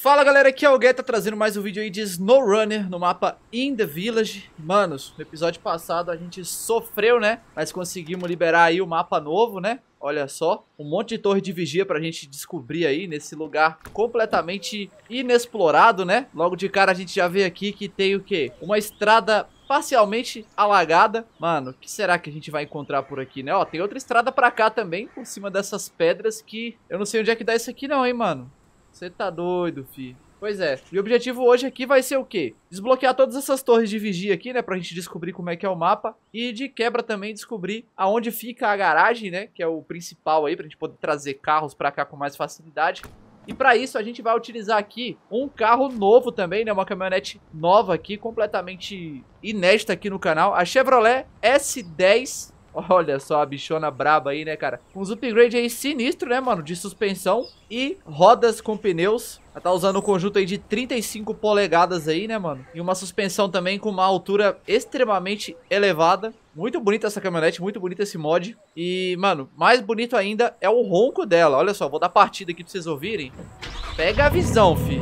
Fala galera, aqui é o Guetta trazendo mais um vídeo aí de SnowRunner no mapa In The Village. Manos, no episódio passado a gente sofreu, né? Mas conseguimos liberar aí o mapa novo, né? Olha só, um monte de torre de vigia pra gente descobrir aí nesse lugar completamente inexplorado, né? Logo de cara a gente já vê aqui que tem o quê? Uma estrada parcialmente alagada. Mano, o que será que a gente vai encontrar por aqui, né? Ó, tem outra estrada pra cá também, por cima dessas pedras que eu não sei onde é que dá isso aqui não, hein, mano? Você tá doido, fi. Pois é, e o objetivo hoje aqui vai ser o quê? Desbloquear todas essas torres de vigia aqui, né, pra gente descobrir como é que é o mapa. E de quebra também descobrir aonde fica a garagem, né, que é o principal aí, pra gente poder trazer carros pra cá com mais facilidade. E pra isso a gente vai utilizar aqui um carro novo também, né, uma caminhonete nova aqui, completamente inédita aqui no canal. A Chevrolet S10. Olha só a bichona braba aí, né, cara? Com os upgrades aí sinistro, né, mano? De suspensão e rodas com pneus. Ela tá usando um conjunto aí de 35 polegadas aí, né, mano? E uma suspensão também com uma altura extremamente elevada. Muito bonita essa caminhonete, muito bonito esse mod. E, mano, mais bonito ainda é o ronco dela. Olha só, vou dar partida aqui pra vocês ouvirem. Pega a visão, fi.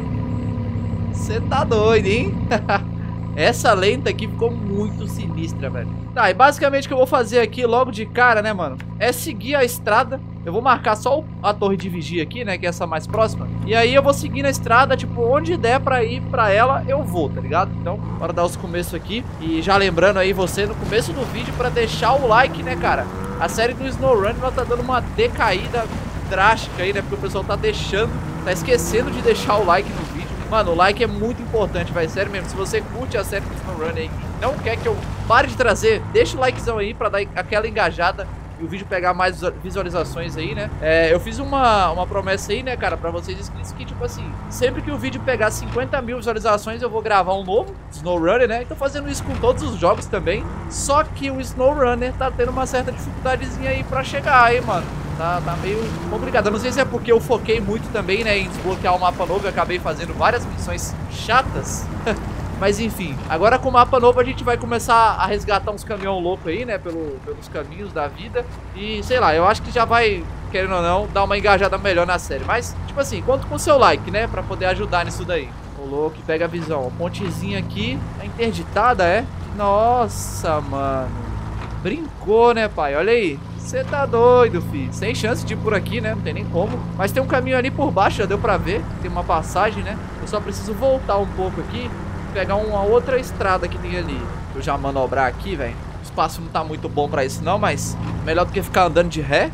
Você tá doido, hein? Essa lenta aqui ficou muito sinistra, velho. Tá, e basicamente o que eu vou fazer aqui logo de cara, né, mano, é seguir a estrada. Eu vou marcar só a torre de vigia aqui, né, que é essa mais próxima. E aí eu vou seguir na estrada, tipo, onde der pra ir pra ela, eu vou, tá ligado? Então, bora dar os começos aqui. E já lembrando aí você, no começo do vídeo, pra deixar o like, né, cara? A série do SnowRunner, ela tá dando uma decaída drástica aí, né, porque o pessoal tá esquecendo de deixar o like no vídeo. Mano, o like é muito importante, vai, sério mesmo. Se você curte a série do SnowRunner aí e não quer que eu pare de trazer, deixa o likezão aí pra dar aquela engajada e o vídeo pegar mais visualizações aí, né? Eu fiz uma promessa aí, né, cara, pra vocês inscritos que, tipo assim, sempre que o vídeo pegar 50 mil visualizações eu vou gravar um novo SnowRunner, né? E tô fazendo isso com todos os jogos também. Só que o SnowRunner tá tendo uma certa dificuldadezinha aí pra chegar aí, mano. Tá meio complicado. Eu não sei se é porque eu foquei muito também, né, em desbloquear o mapa novo e acabei fazendo várias missões chatas. Mas enfim, agora com o mapa novo a gente vai começar a resgatar uns caminhão louco aí, né, pelos caminhos da vida. E sei lá, eu acho que já vai, querendo ou não, dar uma engajada melhor na série. Mas, tipo assim, conto com o seu like, né, pra poder ajudar nisso daí. Ô louco, pega a visão. A pontezinha aqui tá interditada, é? Nossa, mano. Brincou, né, pai? Olha aí. Você tá doido, filho. Sem chance de ir por aqui, né? Não tem nem como. Mas tem um caminho ali por baixo, já deu pra ver. Tem uma passagem, né? Eu só preciso voltar um pouco aqui e pegar uma outra estrada que tem ali. Eu já manobrar aqui, velho. O espaço não tá muito bom pra isso não, mas melhor do que ficar andando de ré.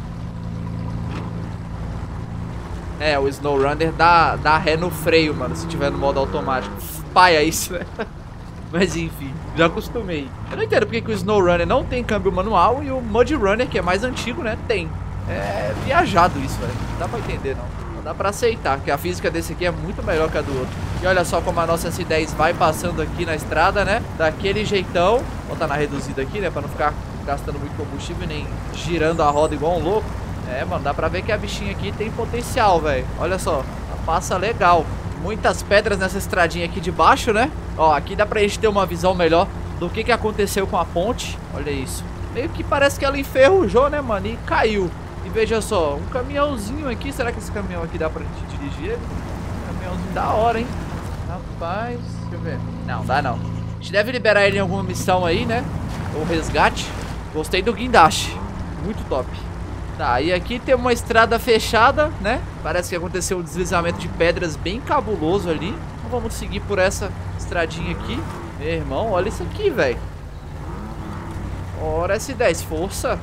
É, o SnowRunner dá ré no freio, mano, se tiver no modo automático. Paia isso, né? Mas enfim, já acostumei. Eu não entendo porque que o SnowRunner não tem câmbio manual e o MudRunner, que é mais antigo, né, tem. É viajado isso, velho. Não dá pra entender, não. Não dá pra aceitar, que a física desse aqui é muito melhor que a do outro. E olha só como a nossa S10 vai passando aqui na estrada, né, daquele jeitão. Vou botar na reduzida aqui, né, pra não ficar gastando muito combustível e nem girando a roda igual um louco. É, mano, dá pra ver que a bichinha aqui tem potencial, velho. Olha só, ela passa legal. Muitas pedras nessa estradinha aqui de baixo, né? Ó, aqui dá pra gente ter uma visão melhor do que aconteceu com a ponte. Olha isso. Meio que parece que ela enferrujou, né, mano? E caiu. E veja só, um caminhãozinho aqui. Será que esse caminhão aqui dá pra gente dirigir ele? Caminhãozinho da hora, hein? Rapaz, deixa eu ver. Não, dá não. A gente deve liberar ele em alguma missão aí, né? Ou resgate. Gostei do guindaste. Muito top. Tá, e aqui tem uma estrada fechada, né? Parece que aconteceu um deslizamento de pedras bem cabuloso ali. Então vamos seguir por essa estradinha aqui. Meu irmão, olha isso aqui, velho. Ora, S10, força.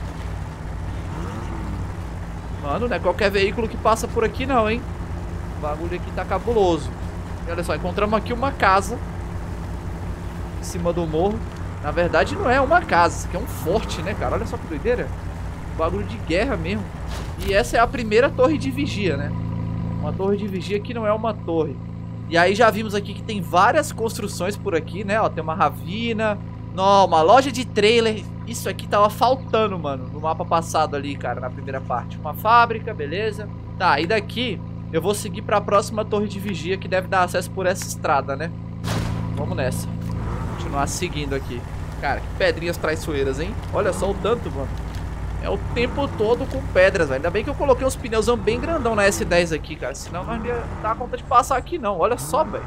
Mano, não é qualquer veículo que passa por aqui não, hein? O bagulho aqui tá cabuloso. E olha só, encontramos aqui uma casa em cima do morro. Na verdade não é uma casa, isso aqui é um forte, né, cara? Olha só que doideira. Bagulho de guerra mesmo. E essa é a primeira torre de vigia, né? Uma torre de vigia que não é uma torre. E aí já vimos aqui que tem várias construções por aqui, né? Ó, tem uma ravina. Não, uma loja de trailer. Isso aqui tava faltando, mano, no mapa passado ali, cara, na primeira parte. Uma fábrica, beleza. Tá, e daqui eu vou seguir pra próxima torre de vigia que deve dar acesso por essa estrada, né? Vamos nessa. Continuar seguindo aqui. Cara, que pedrinhas traiçoeiras, hein? Olha só o tanto, mano. É o tempo todo com pedras, velho. Ainda bem que eu coloquei uns pneuzão bem grandão na S10 aqui, cara. Senão nós não ia dar conta de passar aqui, não. Olha só, velho.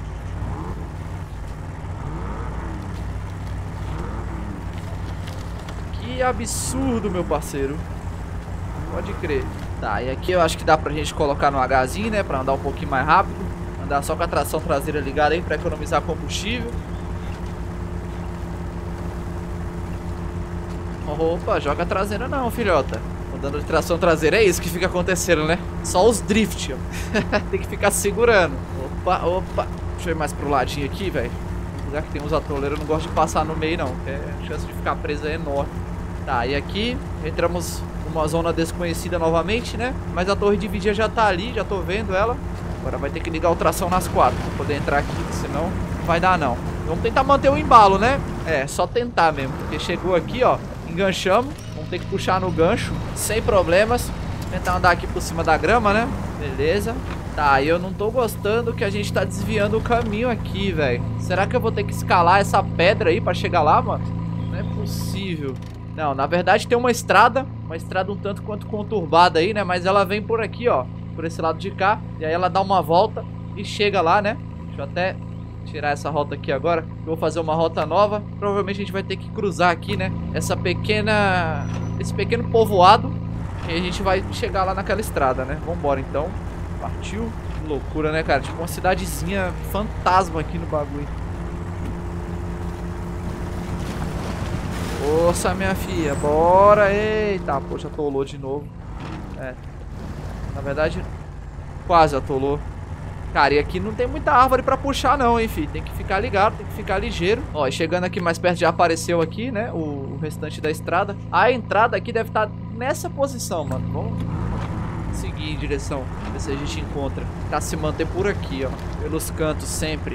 Que absurdo, meu parceiro. Pode crer. Tá, e aqui eu acho que dá pra gente colocar no Hzinho, né? Pra andar um pouquinho mais rápido. Andar só com a tração traseira ligada aí pra economizar combustível. Opa, joga a traseira não, filhota. Andando de tração traseira é isso que fica acontecendo, né? Só os drift, ó. Tem que ficar segurando. Opa, opa. Deixa eu ir mais pro ladinho aqui, velho. No lugar que tem uns atoleiros, eu não gosto de passar no meio, não. Porque a chance de ficar presa é enorme. Tá, e aqui entramos numa zona desconhecida novamente, né? Mas a torre de vigia já tá ali, já tô vendo ela. Agora vai ter que ligar o tração nas 4 pra poder entrar aqui, senão não vai dar, não. Vamos tentar manter o embalo, né? É, só tentar mesmo. Porque chegou aqui, ó. Enganchamos, vamos ter que puxar no gancho, sem problemas. Tentar andar aqui por cima da grama, né? Beleza. Tá, eu não tô gostando que a gente tá desviando o caminho aqui, velho. Será que eu vou ter que escalar essa pedra aí pra chegar lá, mano? Não é possível. Não, na verdade tem uma estrada um tanto quanto conturbada aí, né? Mas ela vem por aqui, ó, por esse lado de cá. E aí ela dá uma volta e chega lá, né? Deixa eu até tirar essa rota aqui agora. Eu vou fazer uma rota nova. Provavelmente a gente vai ter que cruzar aqui, né? Esse pequeno povoado. E a gente vai chegar lá naquela estrada, né? Vambora então. Partiu. Que loucura, né, cara? Tipo uma cidadezinha fantasma aqui no bagulho. Força, minha filha. Bora. Eita, poxa, atolou de novo. É. Na verdade, quase atolou. Cara, e aqui não tem muita árvore pra puxar não, hein, filho. Tem que ficar ligado, tem que ficar ligeiro. Ó, e chegando aqui mais perto já apareceu aqui, né, o restante da estrada. A entrada aqui deve estar nessa posição, mano. Vamos seguir em direção, ver se a gente encontra. Tá se manter por aqui, ó, pelos cantos sempre.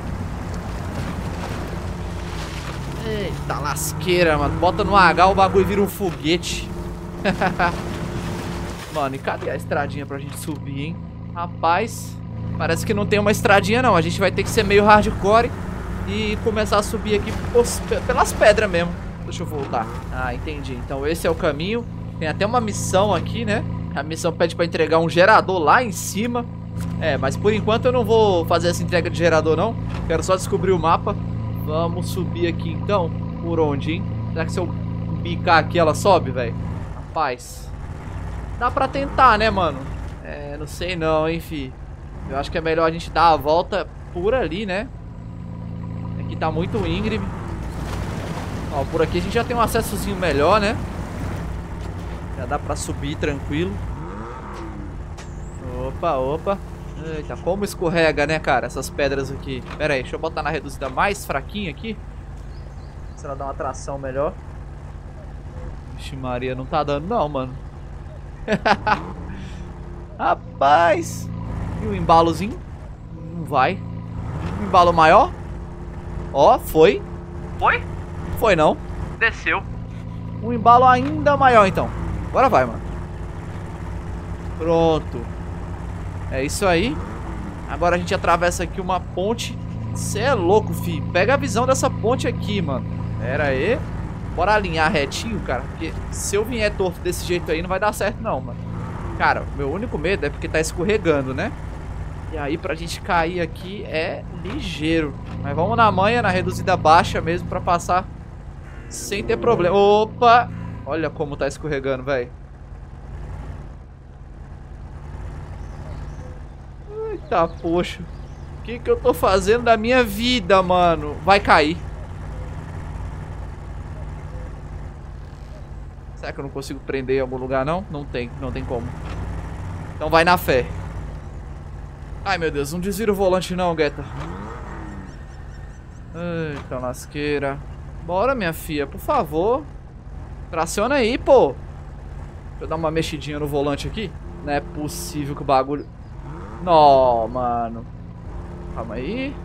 Eita lasqueira, mano. Bota no H, o bagulho vira um foguete. Mano, e cadê a estradinha pra gente subir, hein? Rapaz... Parece que não tem uma estradinha não, a gente vai ter que ser meio hardcore e começar a subir aqui pelas pedras mesmo. Deixa eu voltar. Ah, entendi. Então esse é o caminho. Tem até uma missão aqui, né? A missão pede pra entregar um gerador lá em cima. É, mas por enquanto eu não vou fazer essa entrega de gerador não. Quero só descobrir o mapa. Vamos subir aqui então. Por onde, hein? Será que se eu bicar aqui ela sobe, velho? Rapaz. Dá pra tentar, né, mano? É, não sei não, hein, fi. Eu acho que é melhor a gente dar a volta por ali, né? Aqui tá muito íngreme. Ó, por aqui a gente já tem um acessozinho melhor, né? Já dá pra subir tranquilo. Opa, opa. Eita, como escorrega, né, cara? Essas pedras aqui. Pera aí, deixa eu botar na reduzida mais fraquinha aqui. Se ela dá uma tração melhor. Vixe Maria, não tá dando não, mano. Rapaz. E o embalozinho? Não vai. Um embalo maior? Ó, foi. Foi? Foi não. Desceu. Um embalo ainda maior então. Agora vai, mano. Pronto. É isso aí. Agora a gente atravessa aqui uma ponte. Cê é louco, fi. Pega a visão dessa ponte aqui, mano. Pera aí. Bora alinhar retinho, cara. Porque se eu vier torto desse jeito aí, não vai dar certo não, mano. Cara, meu único medo é porque tá escorregando, né? E aí pra gente cair aqui é ligeiro. Mas vamos na manha, na reduzida baixa mesmo, pra passar sem ter problema. Opa! Olha como tá escorregando, velho. Eita, poxa. O que eu tô fazendo da minha vida, mano? Vai cair. Será que eu não consigo prender em algum lugar, não? Não tem como. Então vai na fé. Ai, meu Deus, não desvira o volante não, Guetta. Eita, lasqueira. Bora, minha filha, por favor. Traciona aí, pô. Deixa eu dar uma mexidinha no volante aqui. Não é possível que o bagulho... Não, mano. Calma aí.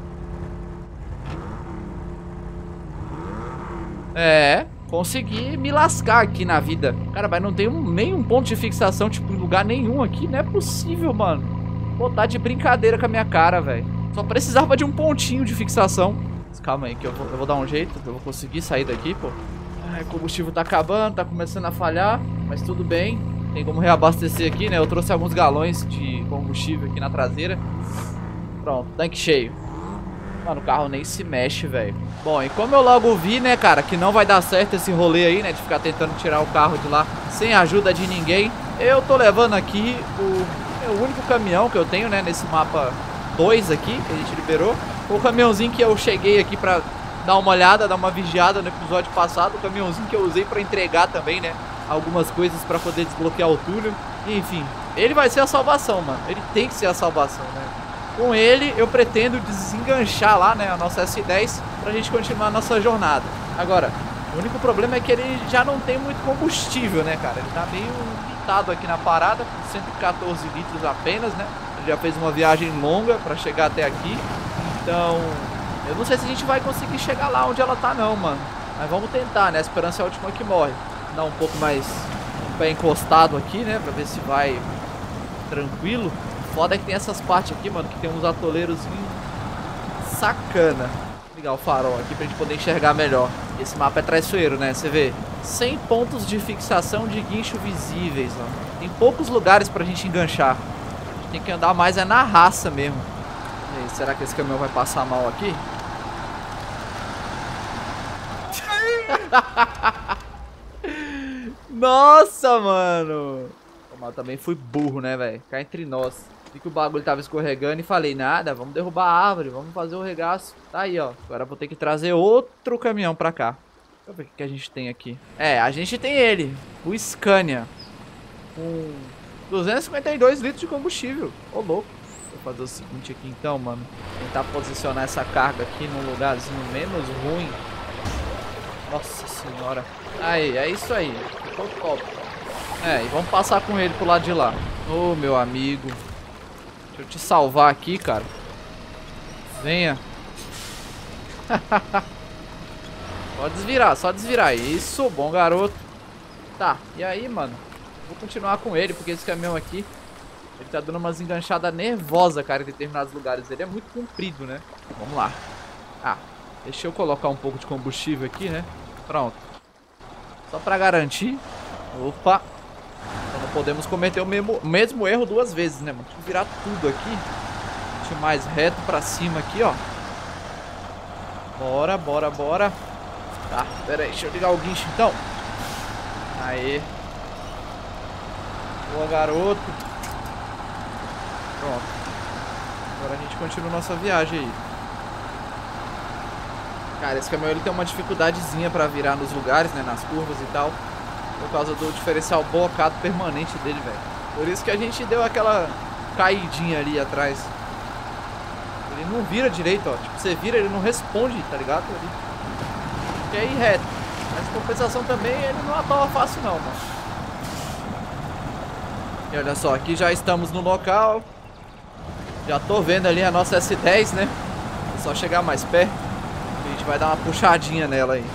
É, consegui me lascar aqui na vida. Cara, mas não tem nenhum ponto de fixação, tipo, em lugar nenhum aqui. Não é possível, mano. Pô, tá de brincadeira com a minha cara, velho. Só precisava de um pontinho de fixação. Mas calma aí, que eu vou dar um jeito. Eu vou conseguir sair daqui, pô. Ai, o combustível tá acabando, tá começando a falhar, mas tudo bem. Tem como reabastecer aqui, né? Eu trouxe alguns galões de combustível aqui na traseira. Pronto, tanque cheio. Mano, o carro nem se mexe, velho. Bom, e como eu logo vi, né, cara, que não vai dar certo esse rolê aí, né, de ficar tentando tirar o carro de lá sem ajuda de ninguém, eu tô levando aqui o único caminhão que eu tenho, né, nesse mapa 2 aqui, que a gente liberou. O caminhãozinho que eu cheguei aqui pra dar uma olhada, dar uma vigiada no episódio passado. O caminhãozinho que eu usei pra entregar também, né, algumas coisas pra poder desbloquear o túnel. Enfim, ele vai ser a salvação, mano. Ele tem que ser a salvação, né. Com ele, eu pretendo desenganchar lá, né, a nossa S10 pra gente continuar a nossa jornada. Agora, o único problema é que ele já não tem muito combustível, né, cara? Ele tá meio limitado aqui na parada, com 114 litros apenas, né? Ele já fez uma viagem longa pra chegar até aqui. Então, eu não sei se a gente vai conseguir chegar lá onde ela tá não, mano. Mas vamos tentar, né? A esperança é a última que morre. Dar um pouco mais o pé encostado aqui, né? Pra ver se vai tranquilo. Foda é que tem essas partes aqui, mano, que tem uns atoleiros sacana. Vou ligar o farol aqui pra gente poder enxergar melhor. Esse mapa é traiçoeiro, né? Você vê, 100 pontos de fixação de guincho visíveis, ó. Tem poucos lugares pra gente enganchar. A gente tem que andar mais é na raça mesmo. E aí, será que esse caminhão vai passar mal aqui? Nossa, mano. Mas também fui burro, né, velho? Cá entre nós. Vi que o bagulho tava escorregando e falei, nada, vamos derrubar a árvore, vamos fazer o regaço. Tá aí, ó. Agora vou ter que trazer outro caminhão pra cá. Deixa eu ver o que a gente tem aqui. É, a gente tem ele, o Scania. Com 252 litros de combustível. Ô, louco. Vou fazer o seguinte aqui então, mano. Tentar posicionar essa carga aqui num lugarzinho menos ruim. Nossa senhora. Aí, é isso aí. Ficou top. É, e vamos passar com ele pro lado de lá. Ô, meu amigo. Deixa eu te salvar aqui, cara. Venha. Só desvirar. Isso, bom garoto. Tá, e aí, mano? Vou continuar com ele, porque esse caminhão aqui, ele tá dando umas enganchadas nervosas, cara, em determinados lugares. Ele é muito comprido, né? Vamos lá. Ah, deixa eu colocar um pouco de combustível aqui, né? Pronto. Só pra garantir. Opa. Então não podemos cometer o mesmo erro duas vezes, né, mano? Deixa eu virar tudo aqui. Deixa eu ir mais reto pra cima aqui, ó. Bora, bora, bora. Tá, pera aí, deixa eu ligar o guincho então. Aê. Boa, garoto. Pronto. Agora a gente continua nossa viagem aí. Cara, esse caminhão ele tem uma dificuldadezinha pra virar nos lugares, né, nas curvas e tal. Por causa do diferencial blocado permanente dele, velho. Por isso que a gente deu aquela caidinha ali atrás. Ele não vira direito, ó. Tipo, você vira, ele não responde, tá ligado? Ele quer ir reto. Mas em compensação também, ele não atola fácil não, mano. E olha só, aqui já estamos no local. Já tô vendo ali a nossa S10, né? É só chegar mais perto. A gente vai dar uma puxadinha nela aí.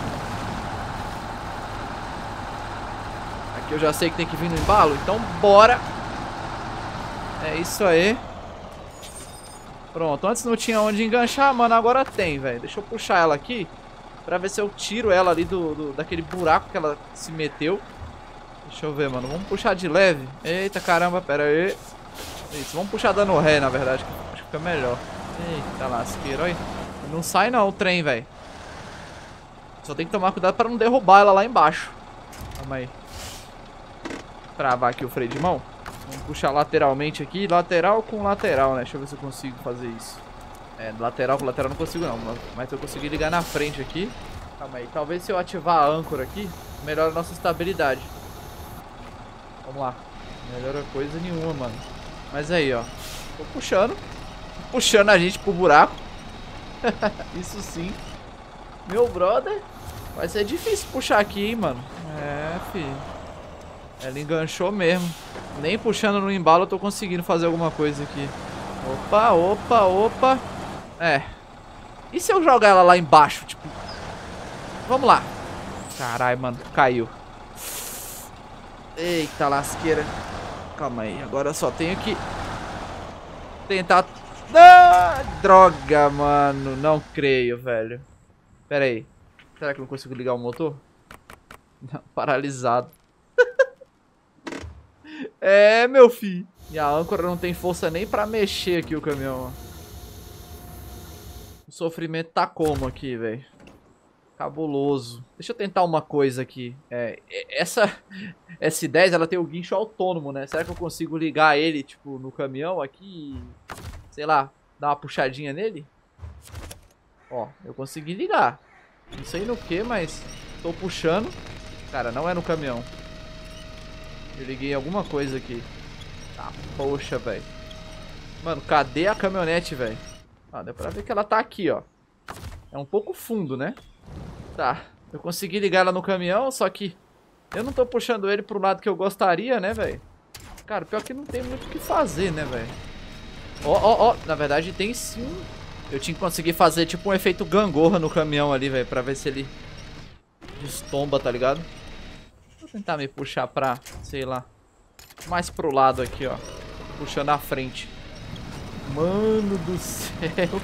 Aqui eu já sei que tem que vir no embalo, então bora. É isso aí. Pronto, antes não tinha onde enganchar, mano, agora tem, velho. Deixa eu puxar ela aqui pra ver se eu tiro ela ali daquele buraco que ela se meteu. Deixa eu ver, mano, vamos puxar de leve. Eita caramba, pera aí. Isso, vamos puxar dando ré, na verdade, que acho que fica melhor. Eita lasqueira, olha. Não sai não o trem, velho. Só tem que tomar cuidado pra não derrubar ela lá embaixo. Calma aí. Travar aqui o freio de mão. Vamos puxar lateralmente aqui. Lateral com lateral, né? Deixa eu ver se eu consigo fazer isso. É, lateral com lateral não consigo não. Mas eu consegui ligar na frente aqui. Calma aí. Talvez se eu ativar a âncora aqui, melhora a nossa estabilidade. Vamos lá. Melhora coisa nenhuma, mano. Mas aí, ó. Tô puxando. Puxando a gente pro buraco. Isso sim. Meu brother. Vai ser difícil puxar aqui, hein, mano. É, filho. Ela enganchou mesmo. Nem puxando no embalo eu tô conseguindo fazer alguma coisa aqui. Opa, opa, opa. É. E se eu jogar ela lá embaixo, tipo... Vamos lá. Caralho, mano. Caiu. Eita lasqueira. Calma aí. Agora eu só tenho que... tentar... Ah, droga, mano. Não creio, velho. Pera aí. Será que eu não consigo ligar o motor? Não, paralisado. É, meu filho. E a âncora não tem força nem pra mexer aqui o caminhão, ó. O sofrimento tá como aqui, velho? Cabuloso. Deixa eu tentar uma coisa aqui. Essa S10, ela tem o guincho autônomo, né? Será que eu consigo ligar ele, tipo, no caminhão aqui e, sei lá, dar uma puxadinha nele? Ó, eu consegui ligar. Não sei no que, mas tô puxando. Cara, não é no caminhão. Eu liguei alguma coisa aqui. Tá, poxa, velho. Mano, cadê a caminhonete, velho? Ah, deu pra ver que ela tá aqui, ó. É um pouco fundo, né? Tá, eu consegui ligar ela no caminhão, só que eu não tô puxando ele pro lado que eu gostaria, né, velho? Cara, pior que não tem muito o que fazer, né, velho? Ó, na verdade tem sim. Eu tinha que conseguir fazer tipo um efeito gangorra no caminhão ali, velho, pra ver se ele destomba, tá ligado? Vou tentar me puxar pra, sei lá, mais pro lado aqui, ó. Puxando a frente. Mano do céu.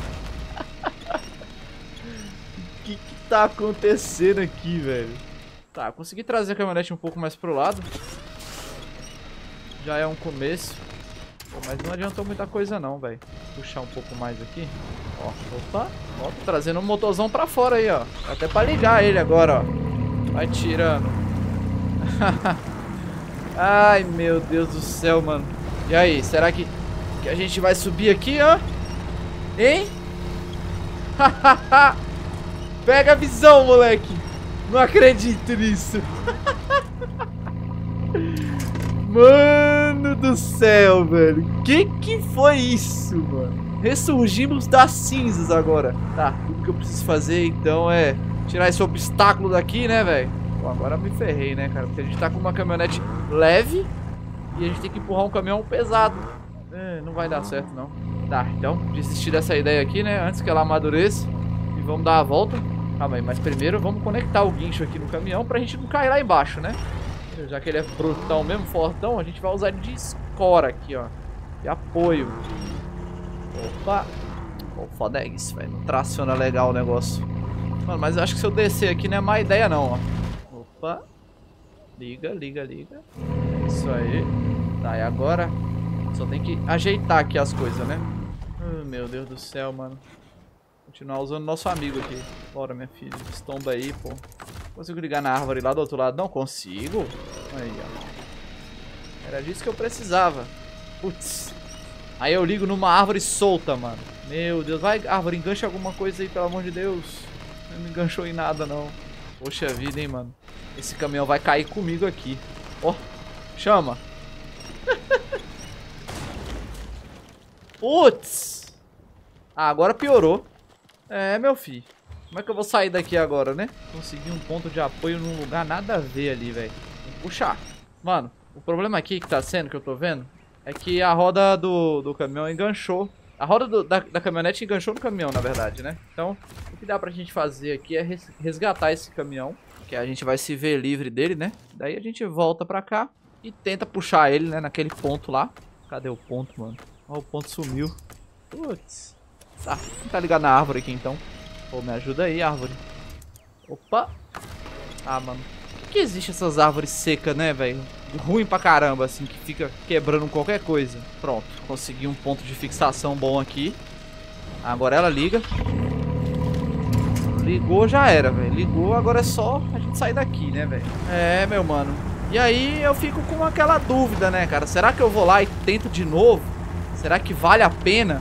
O que tá acontecendo aqui, velho? Tá, consegui trazer a caminhonete um pouco mais pro lado. Já é um começo. Pô, mas não adiantou muita coisa não, velho. Puxar um pouco mais aqui. Ó, opa. Ó, tô trazendo um motorzão pra fora aí, ó. Até pra ligar ele agora, ó. Vai tirando. Ai, meu Deus do céu, mano. E aí, será que a gente vai subir aqui, ó? Hein? Pega a visão, moleque. Não acredito nisso. Mano do céu, velho. Que foi isso, mano? Ressurgimos das cinzas agora. Tá, tudo que eu preciso fazer então é tirar esse obstáculo daqui, né, velho? Agora me ferrei, né, cara? Porque a gente tá com uma caminhonete leve e a gente tem que empurrar um caminhão pesado. Não vai dar certo, não. Tá, então desistir dessa ideia aqui, né? Antes que ela amadureça. E vamos dar a volta. Calma aí, mas primeiro vamos conectar o guincho aqui no caminhão pra gente não cair lá embaixo, né? Já que ele é brutão mesmo, fortão, a gente vai usar ele de escora aqui, ó. De apoio. Opa. Pô, foda é isso, velho. Não traciona legal o negócio. Mano, mas eu acho que se eu descer aqui não é má ideia não, ó. Opa. Liga, liga, liga. É isso aí. Tá, e agora só tem que ajeitar aqui as coisas, né? Meu Deus do céu, mano. Continuar usando nosso amigo aqui. Bora, minha filha. Estomba aí, pô. Consigo ligar na árvore lá do outro lado? Não consigo. Aí, ó. Era disso que eu precisava. Putz. Aí eu ligo numa árvore solta, mano. Meu Deus. Vai, árvore, engancha alguma coisa aí, pelo amor de Deus. Não enganchou em nada, não. Poxa vida, hein, mano. Esse caminhão vai cair comigo aqui. Ó. Chama. Putz. Ah, agora piorou. É, meu filho. Como é que eu vou sair daqui agora, né? Consegui um ponto de apoio num lugar nada a ver ali, velho. Vou puxar. Mano, o problema aqui que tá sendo, que eu tô vendo, é que a roda do caminhão enganchou. A roda da caminhonete enganchou no caminhão, na verdade, né? Então, o que dá pra gente fazer aqui é resgatar esse caminhão, que a gente vai se ver livre dele, né? Daí a gente volta pra cá e tenta puxar ele, né? Naquele ponto lá. Cadê o ponto, mano? Ó, o ponto sumiu. Putz. Tá, vou tentar ligar na árvore aqui, então. Pô, me ajuda aí, árvore. Opa. Ah, mano. Por que existe essas árvores secas, né, velho? Ruim pra caramba, assim, que fica quebrando qualquer coisa. Pronto, consegui um ponto de fixação bom aqui. Agora ela liga. Ligou, já era, velho. Ligou, agora é só a gente sair daqui, né, velho? É, meu mano. E aí eu fico com aquela dúvida, né, cara? Será que eu vou lá e tento de novo? Será que vale a pena?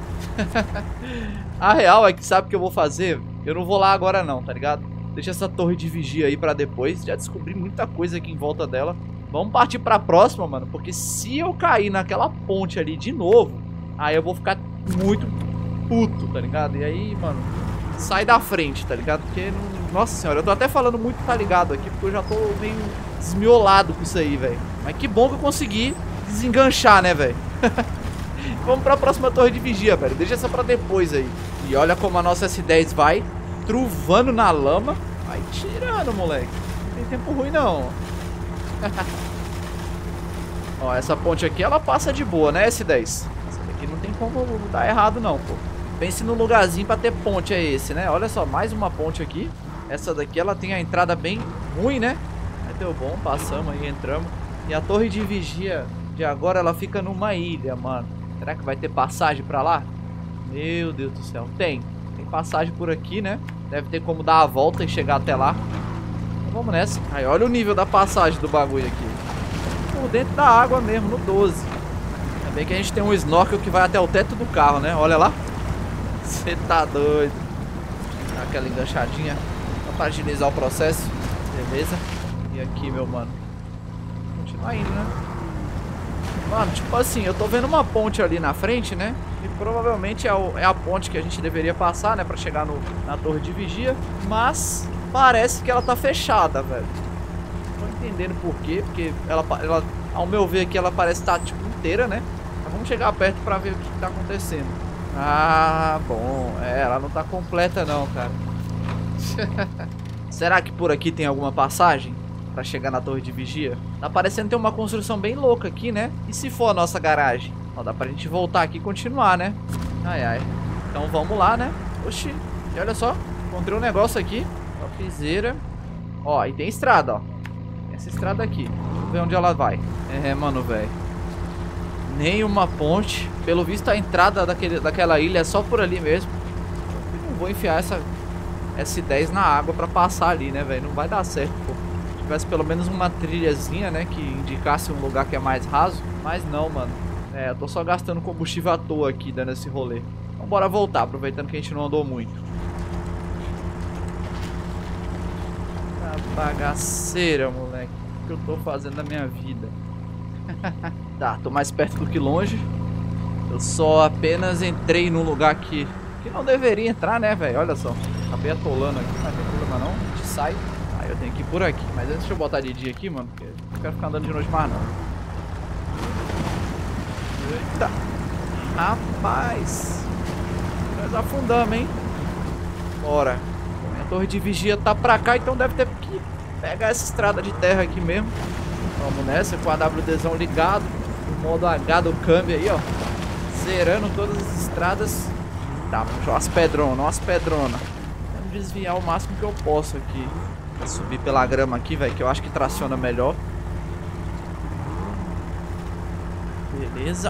A real é que sabe o que eu vou fazer? Eu não vou lá agora não, tá ligado? Deixa essa torre de vigia aí pra depois. Já descobri muita coisa aqui em volta dela. Vamos partir pra próxima, mano. Porque se eu cair naquela ponte ali de novo, aí eu vou ficar muito puto, tá ligado? E aí, mano, sai da frente, tá ligado? Porque, nossa senhora, eu tô até falando muito tá ligado aqui, porque eu já tô meio desmiolado com isso aí, velho. Mas que bom que eu consegui desenganchar, né, velho? Vamos pra próxima torre de vigia, velho. Deixa essa pra depois aí. E olha como a nossa S10 vai truvando na lama. Vai tirando, moleque. Não tem tempo ruim, não. Ó, essa ponte aqui, ela passa de boa, né, S10? Essa daqui não tem como dar errado, não, pô. Pense no lugarzinho pra ter ponte é esse, né? Olha só, mais uma ponte aqui. Essa daqui, ela tem a entrada bem ruim, né? Deu bom, passamos aí, entramos. E a torre de vigia de agora, ela fica numa ilha, mano. Será que vai ter passagem pra lá? Meu Deus do céu. Tem passagem por aqui, né? Deve ter como dar a volta e chegar até lá. Então vamos nessa. Aí, olha o nível da passagem do bagulho aqui. Por dentro da água mesmo, no 12. Ainda bem que a gente tem um snorkel que vai até o teto do carro, né? Olha lá. Você tá doido. Dá aquela enganchadinha pra agilizar o processo. Beleza. E aqui, meu mano. Continuar indo, né? Mano, tipo assim, eu tô vendo uma ponte ali na frente, né? E provavelmente é a ponte que a gente deveria passar, né? Pra chegar na torre de vigia. Mas parece que ela tá fechada, velho. Não tô entendendo por quê. Porque ela, ao meu ver aqui, ela parece estar, tipo, inteira, né? Mas vamos chegar perto pra ver o que tá acontecendo. Ah, bom. É, ela não tá completa não, cara. Será que por aqui tem alguma passagem pra chegar na torre de vigia? Tá parecendo ter uma construção bem louca aqui, né? E se for a nossa garagem? Ó, dá pra gente voltar aqui e continuar, né? Ai, ai. Então vamos lá, né? Oxi. E olha só. Encontrei um negócio aqui. Topzera. Ó, e tem estrada, ó. Essa estrada aqui. Vamos ver onde ela vai. É, mano, velho. Nenhuma ponte. Pelo visto, a entrada daquela ilha é só por ali mesmo. Eu não vou enfiar essa S10 na água pra passar ali, né, velho? Não vai dar certo, pô. Se tivesse pelo menos uma trilhazinha, né, que indicasse um lugar que é mais raso. Mas não, mano. É, eu tô só gastando combustível à toa aqui, dando esse rolê. Então bora voltar, aproveitando que a gente não andou muito. A bagaceira, moleque. O que eu tô fazendo na minha vida? Tá, tô mais perto do que longe. Eu só apenas entrei num lugar que não deveria entrar, né, velho? Olha só. Acabei atolando aqui, mas não tem problema não. A gente sai. Aí eu tenho que ir por aqui. Mas antes deixa eu botar de dia aqui, mano. Porque eu não quero ficar andando de noite mais, não. Eita. Rapaz. Nós afundamos, hein? Bora. A torre de vigia tá pra cá, então deve ter que pegar essa estrada de terra aqui mesmo. Vamos nessa, com a WDzão ligado. O modo H do câmbio aí, ó. Zerando todas as estradas. Tá, vamos jogar as pedronas, Vamos desviar o máximo que eu posso aqui. Vou subir pela grama aqui, velho, que eu acho que traciona melhor. Beleza.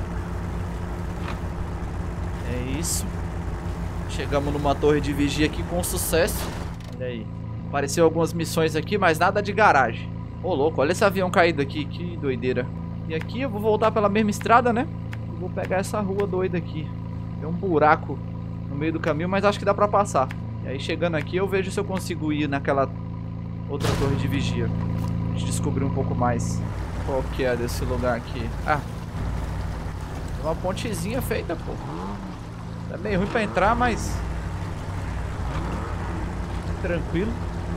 É isso. Chegamos numa torre de vigia aqui com sucesso. Olha aí. Apareceu algumas missões aqui, mas nada de garagem. Ô, louco, olha esse avião caído aqui. Que doideira. E aqui eu vou voltar pela mesma estrada, né? Eu vou pegar essa rua doida aqui. Tem um buraco no meio do caminho, mas acho que dá pra passar. E aí chegando aqui eu vejo se eu consigo ir naquela outra torre de vigia. A gente descobrir um pouco mais qual que é desse lugar aqui. Ah, tem uma pontezinha feita, pô. É meio ruim pra entrar, mas tranquilo.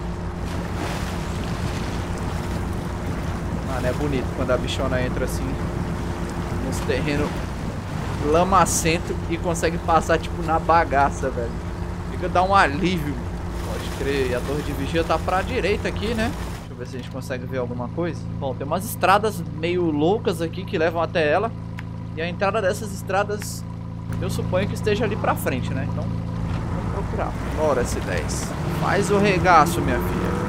Mano, é bonito quando a bichona entra assim nos terrenos lamacento e consegue passar tipo na bagaça, velho. Fica dar um alívio. Pode crer. E a torre de vigia tá pra direita aqui, né? Deixa eu ver se a gente consegue ver alguma coisa. Bom, tem umas estradas meio loucas aqui que levam até ela. E a entrada dessas estradas eu suponho que esteja ali pra frente, né? Então vamos procurar. Bora, S10. Faz o regaço, minha filha.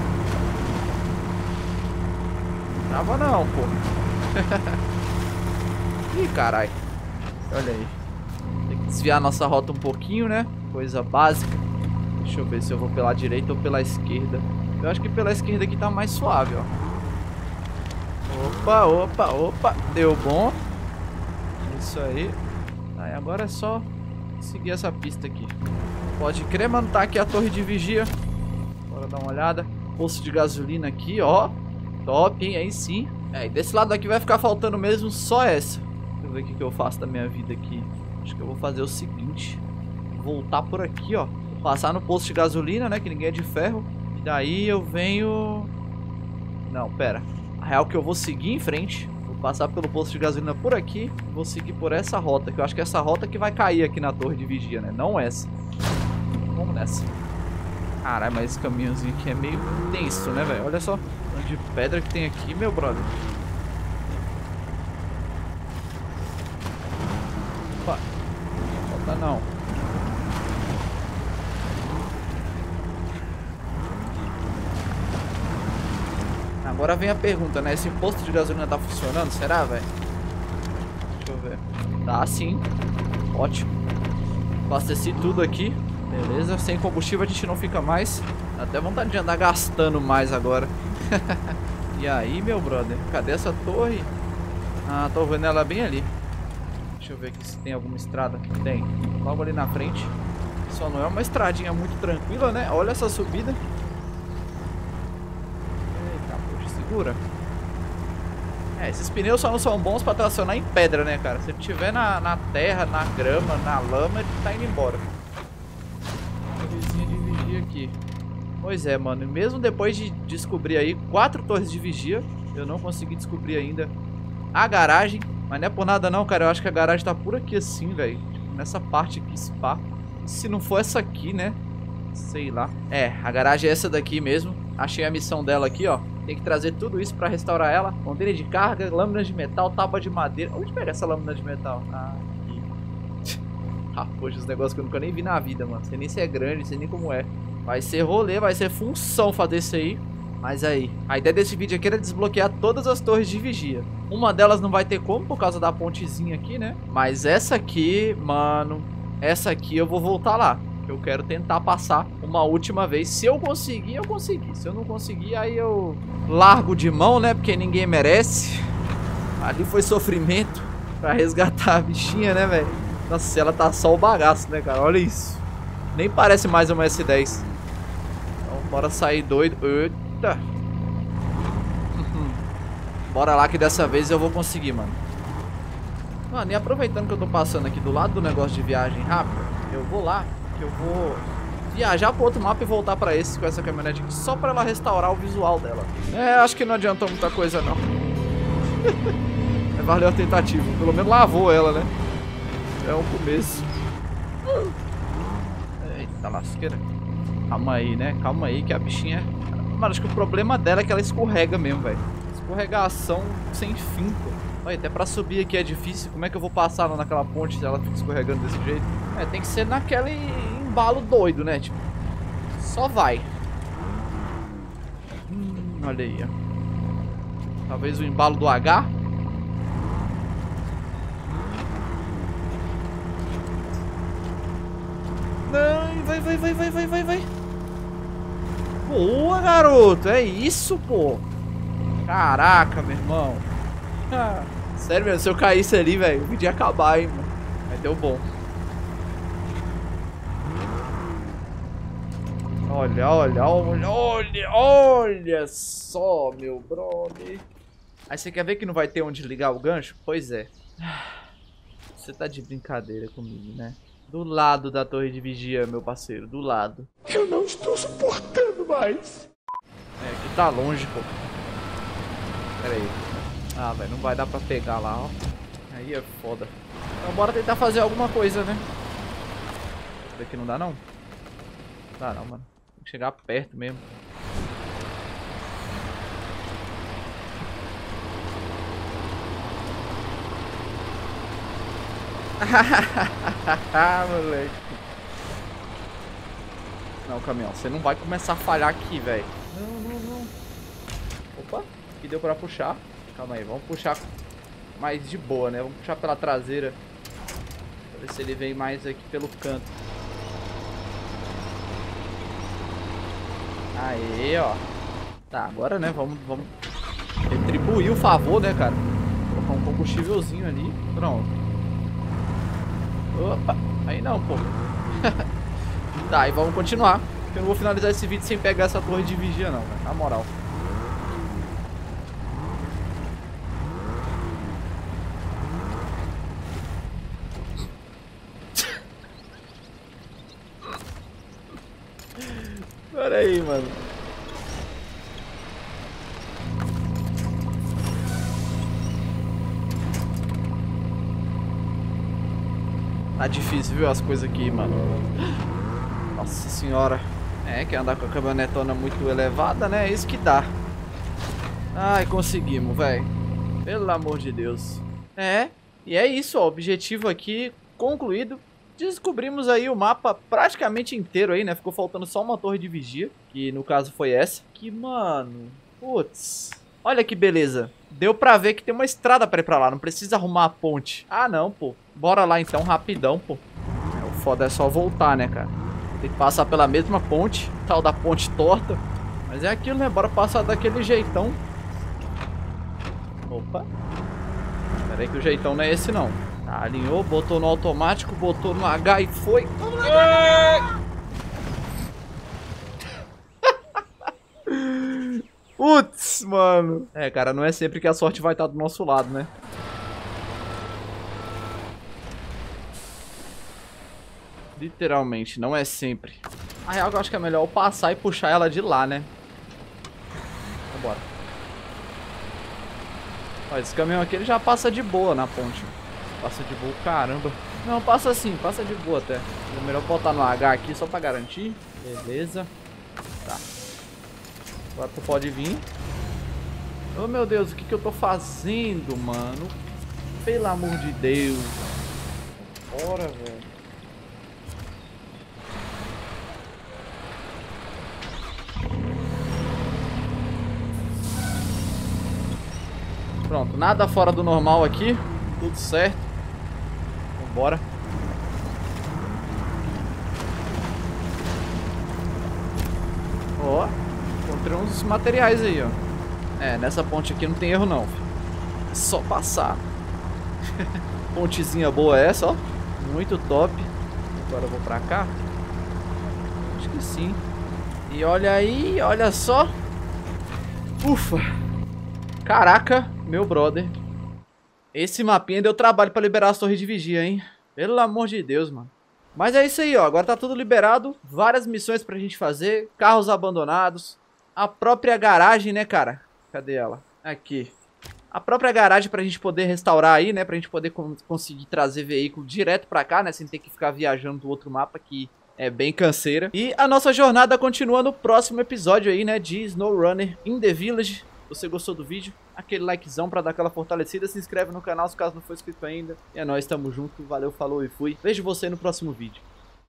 Trava não, pô. Ih, caralho. Olha aí. Tem que desviar a nossa rota um pouquinho, né? Coisa básica. Deixa eu ver se eu vou pela direita ou pela esquerda. Eu acho que pela esquerda aqui tá mais suave, ó. Opa, opa, opa. Deu bom. Isso aí. Aí agora é só seguir essa pista aqui. Pode crer, mano. Tá aqui a torre de vigia. Bora dar uma olhada. Posto de gasolina aqui, ó. Top, hein? Aí sim. É, e desse lado aqui vai ficar faltando mesmo só essa. Deixa eu ver o que eu faço da minha vida aqui. Acho que eu vou fazer o seguinte. Voltar por aqui, ó. Vou passar no posto de gasolina, né? Que ninguém é de ferro. E daí eu venho... Não, pera. A real que eu vou seguir em frente. Vou passar pelo posto de gasolina por aqui. E vou seguir por essa rota. Que eu acho que é essa rota que vai cair aqui na torre de vigia, né? Não essa. Vamos nessa. Caralho, mas esse caminhozinho aqui é meio tenso, né, velho? Olha só. Quanto de pedra que tem aqui, meu brother. Opa. Falta não. Agora vem a pergunta, né? Esse posto de gasolina tá funcionando? Será, velho? Deixa eu ver. Tá, sim. Ótimo. Abasteci tudo aqui. Beleza. Sem combustível a gente não fica mais. Dá até vontade de andar gastando mais agora. E aí, meu brother? Cadê essa torre? Ah, tô vendo ela bem ali. Deixa eu ver aqui se tem alguma estrada. Tem. Logo ali na frente. Só não é uma estradinha muito tranquila, né? Olha essa subida. Eita, poxa, segura. Esses pneus só não são bons pra tracionar em pedra, né, cara? Se ele tiver na terra, na grama, na lama, ele tá indo embora. Torrezinha de vigia aqui. Pois é, mano. Mesmo depois de descobrir aí 4 torres de vigia, eu não consegui descobrir ainda a garagem. Mas não é por nada não, cara. Eu acho que a garagem tá por aqui assim, velho. Tipo, nessa parte aqui, spa. E se não for essa aqui, né? Sei lá. A garagem é essa daqui mesmo. Achei a missão dela aqui, ó. Tem que trazer tudo isso pra restaurar ela. Bandeira de carga, lâminas de metal, tábua de madeira. Onde pega essa lâmina de metal? Ah, aqui. Ah, poxa, os negócios que eu nunca nem vi na vida, mano. Sei nem se é grande, sei nem como é. Vai ser rolê, vai ser função fazer isso aí. Mas aí, a ideia desse vídeo aqui era desbloquear todas as torres de vigia. Uma delas não vai ter como, por causa da pontezinha aqui, né? Mas essa aqui, mano, essa aqui eu vou voltar lá. Eu quero tentar passar uma última vez. Se eu conseguir, eu consegui. Se eu não conseguir, aí eu largo de mão, né? Porque ninguém merece. Ali foi sofrimento pra resgatar a bichinha, né, velho? Nossa, ela tá só o bagaço, né, cara? Olha isso. Nem parece mais uma S10. Então, bora sair doido. Eita. Bora lá que dessa vez eu vou conseguir, mano. Mano, e aproveitando que eu tô passando aqui do lado do negócio de viagem rápida, eu vou lá. Eu vou viajar pro outro mapa e voltar pra esse com essa caminhonete aqui, só pra ela restaurar o visual dela. Acho que não adiantou muita coisa, não. Valeu a tentativa. Pelo menos lavou ela, né? É um começo. Eita lasqueira. Calma aí, né? Calma aí que a bichinha... Mano, acho que o problema dela é que ela escorrega mesmo, velho. Escorregação sem fim, pô. Olha, até pra subir aqui é difícil. Como é que eu vou passar lá naquela ponte se ela fica escorregando desse jeito? Tem que ser naquele embalo doido, né? Tipo, só vai. Olha aí, ó. Talvez o embalo do H. Não, vai. Boa, garoto. É isso, pô. Caraca, meu irmão. Sério mesmo, se eu caísse ali, velho, o vídeo ia acabar, hein, mano. Mas deu bom. Olha só, meu brother. Aí você quer ver que não vai ter onde ligar o gancho? Pois é. Você tá de brincadeira comigo, né? Do lado da torre de vigia, meu parceiro, do lado. Eu não estou suportando mais. Aqui tá longe, pô. Pera aí. Ah, velho, não vai dar pra pegar lá, ó. Aí é foda. Então bora tentar fazer alguma coisa, né? Daqui não dá, não? Dá não, mano. Tem que chegar perto mesmo. Moleque. Não, caminhão, você não vai começar a falhar aqui, velho. Não. Opa, aqui deu pra puxar. Calma aí, vamos puxar mais de boa, né? Vamos puxar pela traseira. Pra ver se ele vem mais aqui pelo canto. Aê, ó. Tá, agora, né, vamos retribuir o favor, né, cara? Colocar um combustívelzinho ali. Pronto. Opa, aí não, pô. Tá, e vamos continuar. Porque eu não vou finalizar esse vídeo sem pegar essa torre de vigia, não, velho. Na moral. Pera aí, mano. Tá difícil, viu, as coisas aqui, mano. Nossa senhora. Quer andar com a caminhonetona muito elevada, né? É isso que dá. Ai, conseguimos, velho. Pelo amor de Deus. E é isso, ó. Objetivo aqui concluído. Descobrimos aí o mapa praticamente inteiro aí, né? Ficou faltando só uma torre de vigia, que no caso foi essa. Que, mano, putz, Olha que beleza. Deu pra ver que tem uma estrada pra ir pra lá. Não precisa arrumar a ponte. Ah, não, pô. Bora lá então, rapidão, pô. O foda é só voltar, né, cara? Tem que passar pela mesma ponte. Tal da ponte torta. Mas é aquilo, né? Bora passar daquele jeitão. Opa. Pera aí que o jeitão não é esse, não. Tá, alinhou, botou no automático, botou no H e foi. Putz, mano. É, cara, não é sempre que a sorte vai estar do nosso lado, né? Literalmente, não é sempre. Na real, eu acho que é melhor eu passar e puxar ela de lá, né? Vambora. Ó, esse caminhão aqui, ele já passa de boa na ponte. Passa de boa, caramba. Não, passa assim, passa de boa até. É melhor botar no H aqui só pra garantir. Beleza. Tá. Agora tu pode vir. Oh, meu Deus, o que que eu tô fazendo, mano? Pelo amor de Deus. Bora, velho. Pronto, nada fora do normal aqui. Tudo certo. Vambora. Ó, encontrei uns materiais aí, ó. É, nessa ponte aqui não tem erro não, filho. É só passar. Pontezinha boa essa, ó. Muito top. Agora eu vou pra cá. Acho que sim. E olha aí, olha só. Ufa. Caraca, meu brother. Esse mapinha deu trabalho pra liberar as torres de vigia, hein? Pelo amor de Deus, mano. Mas é isso aí, ó. Agora tá tudo liberado. Várias missões pra gente fazer. Carros abandonados. A própria garagem, né, cara? Cadê ela? Aqui. A própria garagem pra gente poder restaurar aí, né? Pra gente poder conseguir trazer veículo direto pra cá, né? Sem ter que ficar viajando do outro mapa que é bem canseira. E a nossa jornada continua no próximo episódio aí, né? De SnowRunner in the Village. Se você gostou do vídeo, aquele likezão pra dar aquela fortalecida. Se inscreve no canal se caso não for inscrito ainda. E é nóis, tamo junto. Valeu, falou e fui. Vejo você no próximo vídeo.